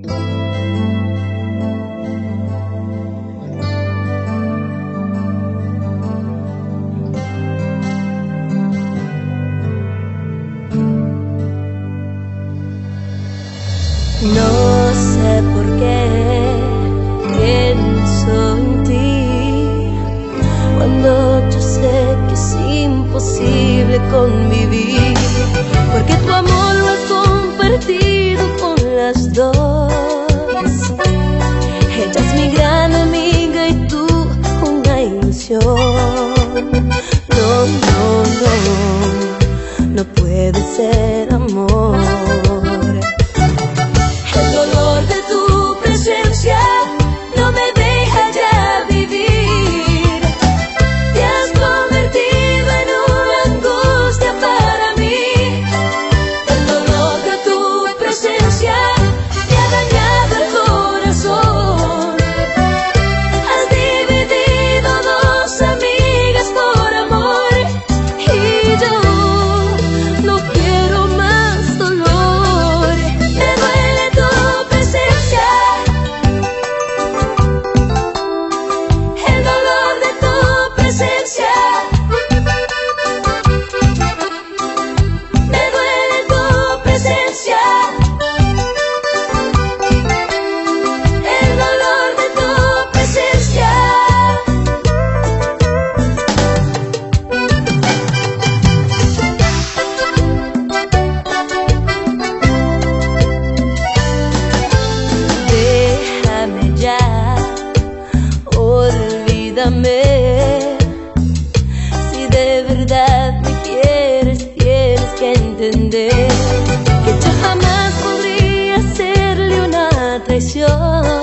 No sé por qué pienso en ti cuando yo sé que es imposible convivir, porque tu amor lo he compartido con las dos. Ella es mi gran amiga y tú una ilusión. No, no, no, no puede ser amor. Olvídame, si de verdad me quieres, tienes que entender que yo jamás podría hacerle una traición.